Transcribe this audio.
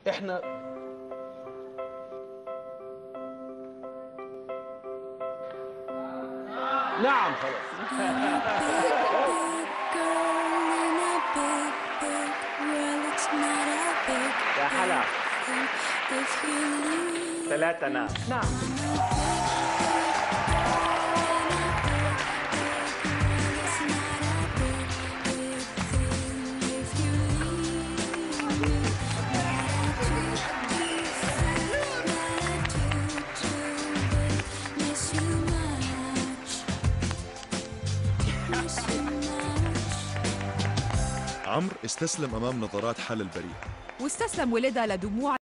احنا نعم خلاص. يا حلا 3 نعم. نعم. عمرو استسلم أمام نظرات حلا البريئة، واستسلم ولادها لدموع